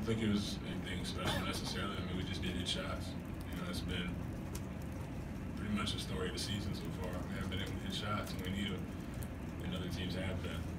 don't think it was anything special necessarily. I mean, we just did hit shots. You know, it's been pretty much the story of the season so far. We haven't been able to hit shots, and we need to. And other teams have that.